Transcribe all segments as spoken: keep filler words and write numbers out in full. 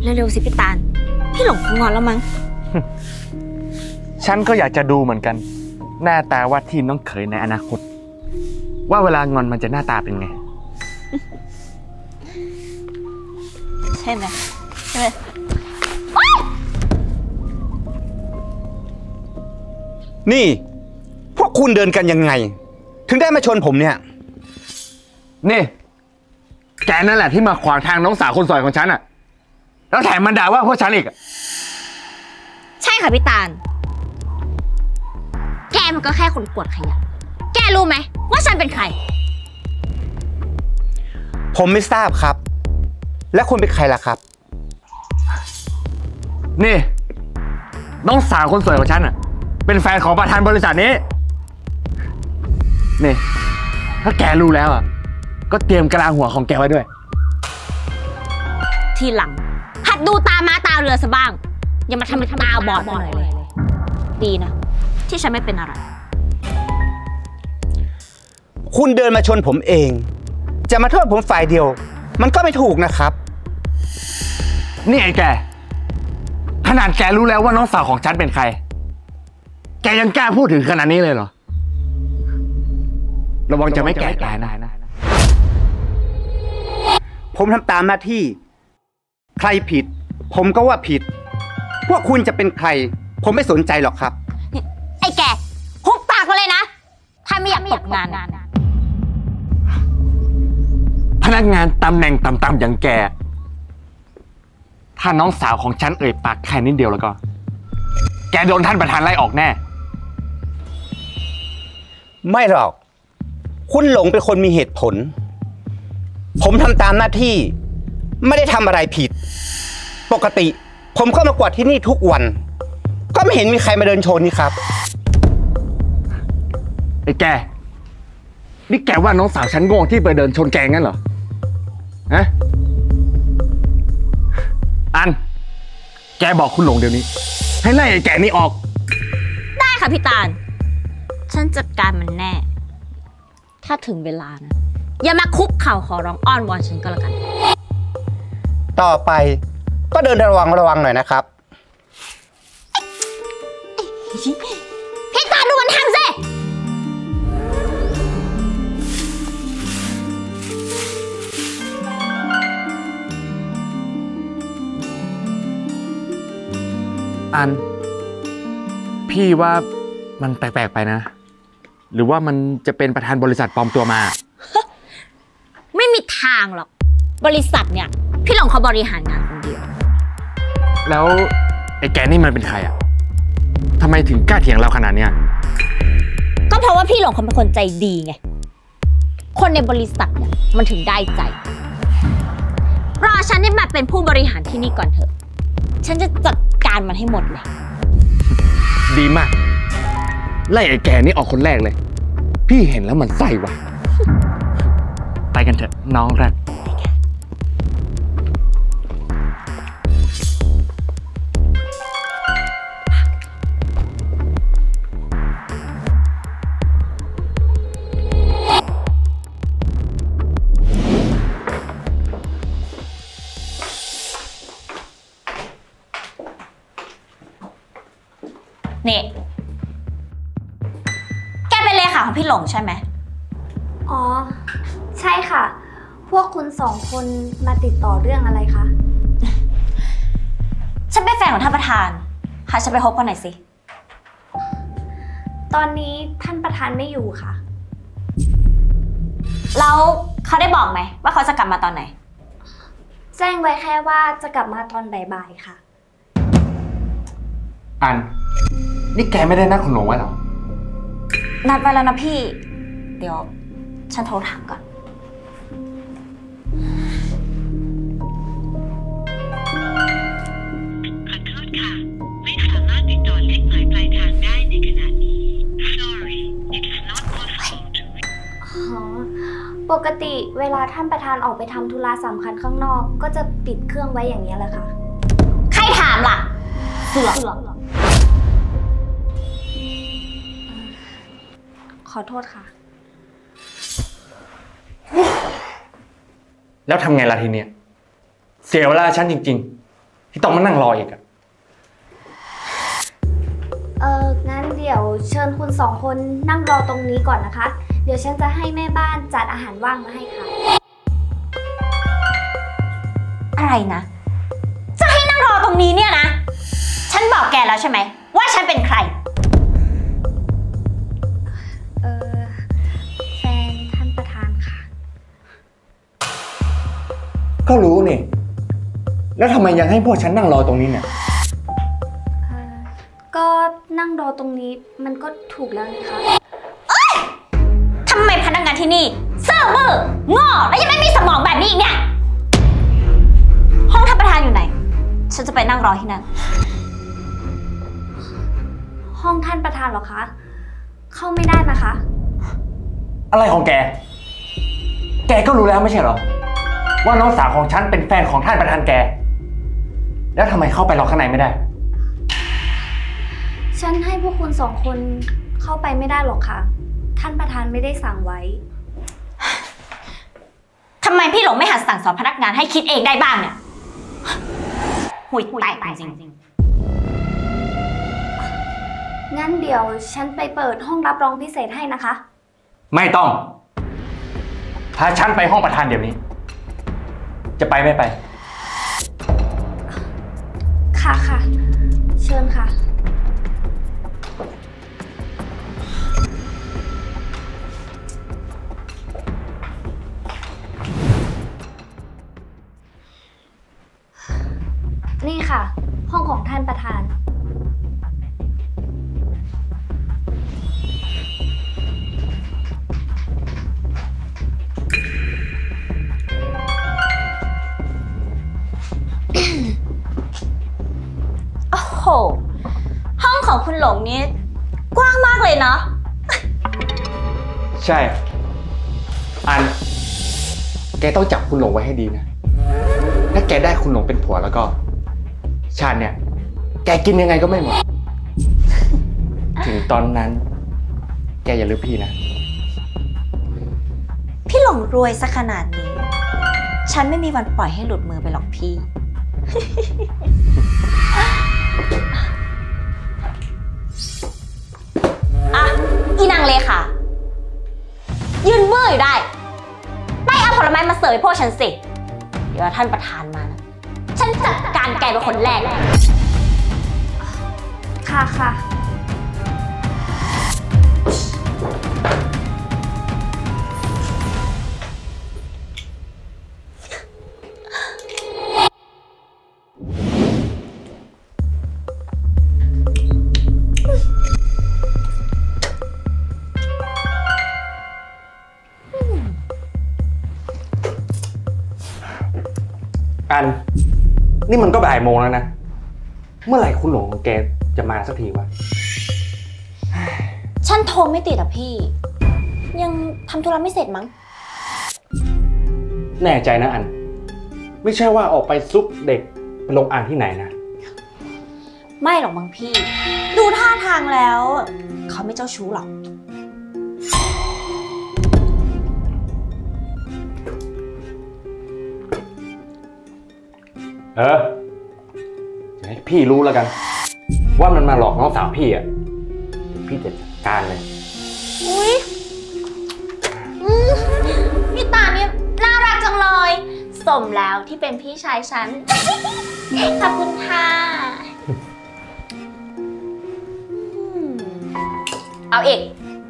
เร็วๆสิพี่ตาลพี่หลงคงงอนแล้วมั้งฉันก็อยากจะดูเหมือนกันหน้าตาว่าที่น้องเขยในอนาคตว่าเวลางอนมันจะหน้าตาเป็นไงใช่ไหมใช่ไหมนี่พวกคุณเดินกันยังไงถึงได้มาชนผมเนี่ยนี่แกนั่นแหละที่มาขวางทางน้องสาวคนสวยของฉันอะแล้วแถมมันด่าว่าพวกฉันอีกใช่ค่ะพี่ตาลแกมันก็แค่คนกวาดขยะแกรู้ไหมว่าฉันเป็นใครผมไม่ทราบครับแล้วคุณเป็นใครล่ะครับนี่น้องสาวคนสวยของฉันอะเป็นแฟนของประธานบริษัทนี้นี่ถ้าแกรู้แล้วอะก็เตรียมกระลาหัวของแกไว้ด้วยทีหลังหัดดูตาม้าตาเรือซะบ้างอย่ามาทำเป็นตาบอดหน่อยเลยดีนะที่ฉันไม่เป็นอะไรคุณเดินมาชนผมเองจะมาโทษผมฝ่ายเดียวมันก็ไม่ถูกนะครับนี่ไอ้แกขนาดแกรู้แล้วว่าน้องสาวของฉันเป็นใครแกยังกล้าพูดถึงขนาดนี้เลยเหรอระวังจะไม่แก่ตายนะผมทำตามหน้าที่ใครผิดผมก็ว่าผิดพวกคุณจะเป็นใครผมไม่สนใจหรอกครับไอ้แกหุบปากมาเลยนะถ้าไม่อยากตกงานพนักงานตำแหน่งต่ำๆอย่างแกถ้าน้องสาวของฉันเอ่ยปากแค่นิดเดียวแล้วก็แกโดนท่านประธานไล่ออกแน่ไม่หรอกคุณหลงเป็นคนมีเหตุผลผมทำตามหน้าที่ไม่ได้ทำอะไรผิดปกติผมก็มากวาดที่นี่ทุกวันก็ไม่เห็นมีใครมาเดินชนนี่ครับไอ้แกนี่แกว่าน้องสาวฉันโง่ที่ไปเดินชนแกงั้นเหรอฮะอันแกบอกคุณหลงเดี๋ยวนี้ให้ไล่ไอ้แกนี่ออกได้ค่ะพี่ตาลฉันจัดการมันแน่ถ้าถึงเวลานะอย่ามาคุกเข่าขอร้องอ้อนวอนฉันก็แล้วกันต่อไปก็เดินระวังระวังหน่อยนะครับพี่ตาดูมันทำสิอันพี่ว่ามันแปลกๆไปนะหรือว่ามันจะเป็นประธานบริษัทปลอมตัวมาไม่มีทางหรอกบริษัทเนี่ยพี่หลงเขาบริหารงานคนเดียวแล้วไอ้แกนี่มันเป็นใครอ่ะทำไมถึงกล้าเถียงเราขนาดเนี้ยก็เพราะว่าพี่หลงเขาเป็นคนใจดีไงคนในบริษัทเนี่ยมันถึงได้ใจรอฉันได้มาเป็นผู้บริหารที่นี่ก่อนเถอะฉันจะจัดการมันให้หมดเลยดีมากไล่ไอ้แกนี่ออกคนแรกเลยพี่เห็นแล้วมันไส้ว่ะไปกันเถอะน้องรักนี่แกเป็นเลขาของพี่หลงใช่ไหมอ๋อใช่ค่ะพวกคุณสองคนมาติดต่อเรื่องอะไรคะฉันเป็นแฟนของท่านประธานพาฉันไปพบกันหน่อยสิตอนนี้ท่านประธานไม่อยู่ค่ะแล้วเขาได้บอกไหมว่าเขาจะกลับมาตอนไหนแจ้งไว้แค่ว่าจะกลับมาตอนบ่ายๆค่ะอันนี่แกไม่ได้นัดคุณหลงไว้หรอนัดไว้แล้วนะพี่เดี๋ยวฉันโทรถามก่อนขอโทษค่ะไม่สามารถติดต่อเลขหมายปลายทางได้ในขณะนี้ Sorry it is not possible to reach อ๋อปกติเวลาท่านประธานออกไปทำธุระสำคัญข้างนอกก็จะปิดเครื่องไว้อย่างนี้แหละค่ะใครถามล่ะเสือกขอโทษค่ะแล้วทำไงล่ะทีเนี้ยเสียเวลาฉันจริงที่ต้องมานั่งรออีกอะเอองั้นเดี๋ยวเชิญคุณสองคนนั่งรอตรงนี้ก่อนนะคะ เดี๋ยวฉันจะให้แม่บ้านจัดอาหารว่างมาให้ค่ะอะไรนะ จะให้นั่งรอตรงนี้เนี่ยนะ ฉันบอกแกแล้วใช่ไหมว่าฉันเป็นใครเออแฟนท่านประธานค่ะก็รู้นี่แล้วทำไมยังให้พวกฉันนั่งรอตรงนี้เนี่ยเออก็นั่งรอตรงนี้มันก็ถูกแล้วนี่คะทำไมพนักงานที่นี่เซ่อมือง่อและยังไม่มีสมองแบบนี้อีกเนี่ย ห้องท่านประธานอยู่ไหน ฉันจะไปนั่งรอที่นั่นห้องท่านประธานเหรอคะ เข้าไม่ได้นะคะอะไรของแก แกก็รู้แล้วไม่ใช่เหรอว่าน้องสาวของฉันเป็นแฟนของท่านประธานแก แล้วทำไมเข้าไปรอข้างในไม่ได้ฉันให้พวกคุณสองคนเข้าไปไม่ได้หรอกค่ะ ท่านประธานไม่ได้สั่งไว้ทำไมพี่หลงไม่หัดสั่งสอนพนักงานให้คิดเองได้บ้างเนี่ยหุยแตกจริงงั้นเดี๋ยวฉันไปเปิดห้องรับรองพิเศษให้นะคะไม่ต้องพาฉันไปห้องประธานเดี๋ยวนี้ จะไปไม่ไปค่ะค่ะ เชิญค่ะ นี่ค่ะ ห้องของท่านประธานโอ้โห ห้องของคุณหลงนี่กว้างมากเลยเนาะใช่ อัน แกต้องจับคุณหลงไว้ให้ดีนะ ถ้าแกได้คุณหลงเป็นผัวแล้วก็ ชาติเนี่ย แกกินยังไงก็ไม่หมด ถึงตอนนั้น แกอย่าลืมพี่นะพี่หลงรวยซะขนาดนี้ ฉันไม่มีวันปล่อยให้หลุดมือไปหรอกพี่ อ่ะ อีนางเลค่ะ ยืนเมื่ออยู่ได้ ไปเอาผลไม้มาเสิร์ฟให้พวกฉันสิ เดี๋ยวท่านประธานมานะ ฉันจัดการแกเป็นคนแรกค่ะค่ะอัน นี่มันก็บ่ายโมงแล้วนะ เมื่อไหร่คุณหลงของแกจะมาสักทีวะฉันโทรไม่ติดอ่ะพี่ ยังทำธุระไม่เสร็จมั้งแน่ใจนะอัน ไม่ใช่ว่าออกไปซุกเด็กไปลงอ่างที่ไหนนะไม่หรอกมั้งพี่ ดูท่าทางแล้ว เขาไม่เจ้าชู้หรอกเออจะให้พี่รู้แล้วกัน ว่ามันมาหลอกน้องสาวพี่อ่ะ พี่จะจัดการเลยอุ๊ยอืมพี่ตาเนี่ยน่ารักจังเลย สมแล้วที่เป็นพี่ชายฉัน ขอบคุณค่ะอืมเอาอีก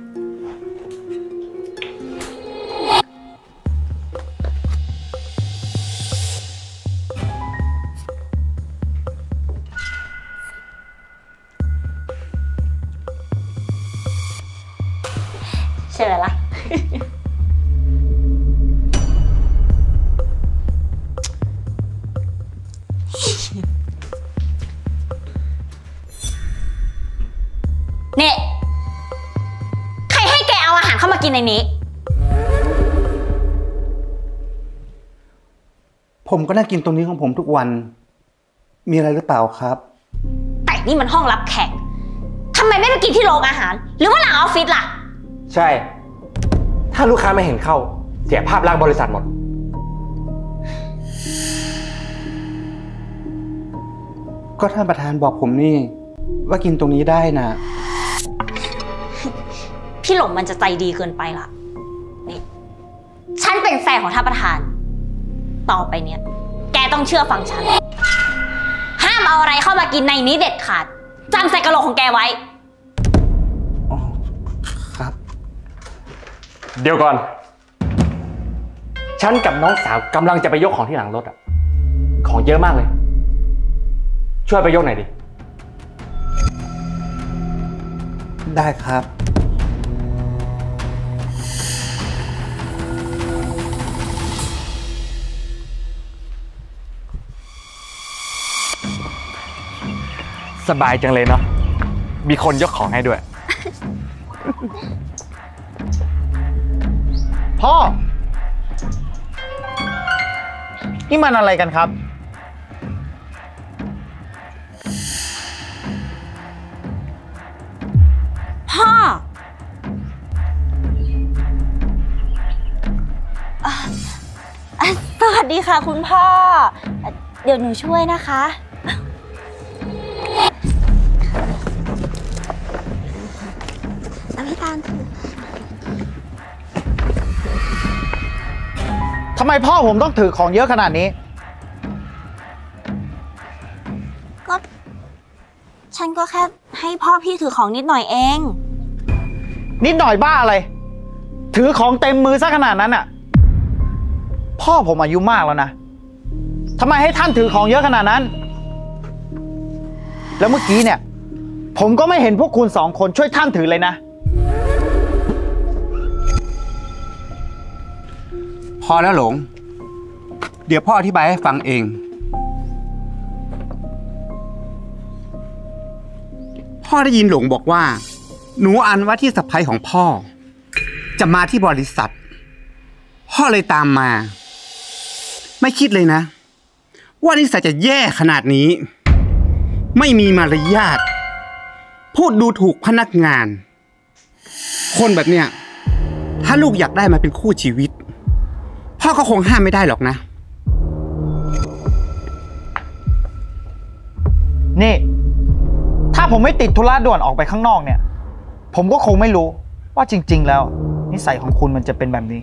ใช่ไหมล่ะ เนี่ย ใครให้แกเอาอาหารเข้ามากินในนี้ผมก็นั่งกินตรงนี้ของผมทุกวัน มีอะไรหรือเปล่าครับแต่นี่มันห้องรับแขก ทำไมไม่ไปกินที่โรงอาหาร หรือว่าหลังออฟฟิศล่ะใช่ ถ้าลูกค้าไม่เห็นเข้า เสียภาพลักษณ์บริษัทหมดก็ท่านประธานบอกผมนี่ว่ากินตรงนี้ได้นะพี่หลงมันจะใจดีเกินไปละนี่ฉันเป็นแฟนของท่านประธาน ต่อไปเนี่ย แกต้องเชื่อฟังฉัน ห้ามเอาอะไรเข้ามากินในนี้เด็ดขาดจำใส่กระโหลกของแกไว้ครับเดี๋ยวก่อน ฉันกับน้องสาวกำลังจะไปยกของที่หลังรถอะของเยอะมากเลย ช่วยไปยกหน่อยดิได้ครับสบายจังเลยเนาะ มีคนยกของให้ด้วยพ่อ นี่มันอะไรกันครับพ่ออ่ะอ่ะสวัสดีค่ะคุณพ่อ เดี๋ยวหนูช่วยนะคะพี่ตาลทำไมพ่อผมต้องถือของเยอะขนาดนี้ก็ฉันก็แค่ให้พ่อพี่ถือของนิดหน่อยเองนิดหน่อยบ้าอะไร ถือของเต็มมือซะขนาดนั้นอ่ะ พ่อผมอายุมากแล้วนะทำไมให้ท่านถือของเยอะขนาดนั้น แล้วเมื่อกี้เนี่ย ผมก็ไม่เห็นพวกคุณสองคนช่วยท่านถือเลยนะพอแล้วหลง เดี๋ยวพ่ออธิบายให้ฟังเอง พ่อได้ยินหลงบอกว่า หนูอันว่าที่สะใภ้ของพ่อ จะมาที่บริษัท พ่อเลยตามมา ไม่คิดเลยนะ ว่านิสัยจะแย่ขนาดนี้ ไม่มีมารยาทพูดดูถูกพนักงาน คนแบบเนี้ยถ้าลูกอยากได้มาเป็นคู่ชีวิตพ่อก็คงห้ามไม่ได้หรอกนะนี่ ถ้าผมไม่ติดธุระด่วนออกไปข้างนอกเนี่ย ผมก็คงไม่รู้ว่าจริงๆแล้วนิสัยของคุณมันจะเป็นแบบนี้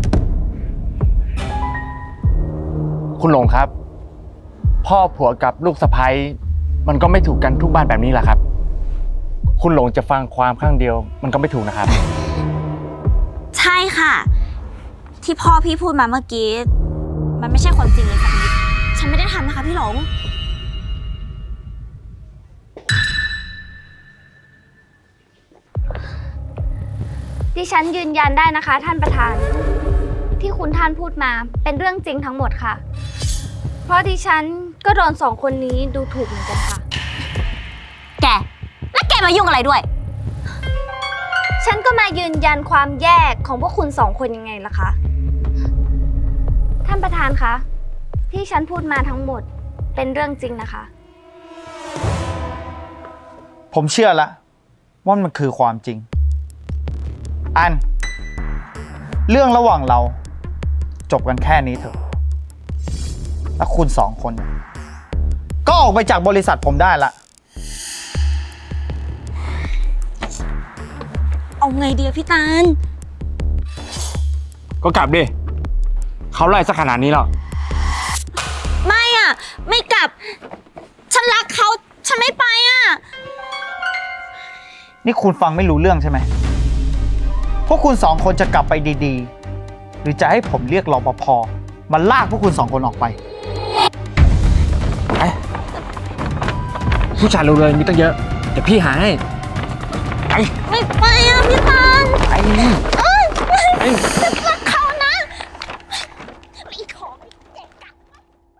คุณหลงครับ พ่อผัวกับลูกสะใภ้มันก็ไม่ถูกกันทุกบ้านแบบนี้แหละครับ คุณหลงจะฟังความข้างเดียวมันก็ไม่ถูกนะครับใช่ค่ะ ที่พ่อพี่พูดมาเมื่อกี้ มันไม่ใช่ความจริงเลยสักนิดฉันไม่ได้ทำนะคะพี่หลงดิฉันยืนยันได้นะคะท่านประธาน ที่คุณท่านพูดมาเป็นเรื่องจริงทั้งหมดค่ะ เพราะดิฉันก็โดนสองคนนี้ดูถูกเหมือนกันค่ะแก แล้วแกมายุ่งอะไรด้วยฉันก็มายืนยันความแย่ของพวกคุณสองคนยังไงล่ะคะ ท่านประธานคะ ที่ฉันพูดมาทั้งหมดเป็นเรื่องจริงนะคะผมเชื่อละว่ามันคือความจริง อัน เรื่องระหว่างเราจบกันแค่นี้เถอะ แล้วคุณสองคน ก็ออกไปจากบริษัทผมได้ละเอาไงดีอะพี่ตาลก็กลับดิเขาไล่สักขนาดนี้หรอไม่อะไม่กลับ ฉันรักเขาฉันไม่ไปอะนี่คุณฟังไม่รู้เรื่องใช่ไหม พวกคุณสองคนจะกลับไปดีๆ หรือจะให้ผมเรียกรปภ.มาลากพวกคุณสองคนออกไปผู้ชายเราเลยมีตั้งเยอะเดี๋ยวพี่หาให้ไปไม่ไปอะพี่ตาลไปไป